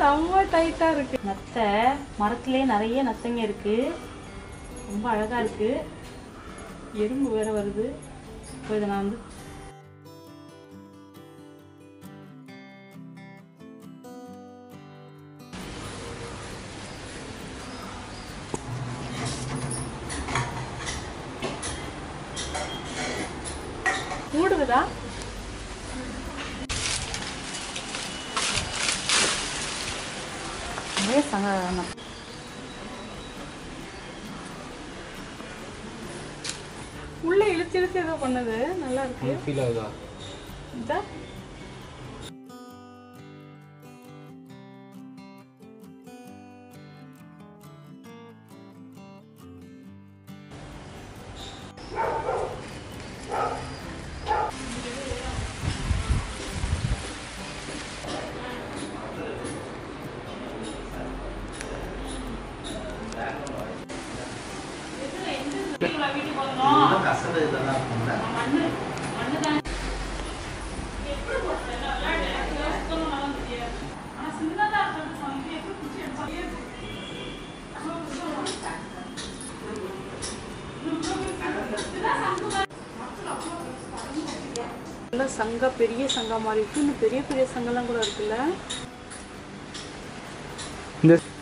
செம்ம டைட்டா இருக்கு. நத்தை மரத்திலே நிறைய நத்தைங்க இருக்கு. ரொம்ப அழகா இருக்கு. எறும்பு வேற வருது. இப்போ இதை நான் வந்து மூடுதா? நிறைய சங்க உள்ள இழுத்து இழுத்து ஏதோ பண்ணது. நல்லா இருக்கு. ஃபீல் ஆகுதா? இதா சங்கா பெரிய சங்கா மாதிரி இருக்கு. இன்னும் பெரிய பெரிய சங்கெல்லாம் கூட இருக்குல்ல.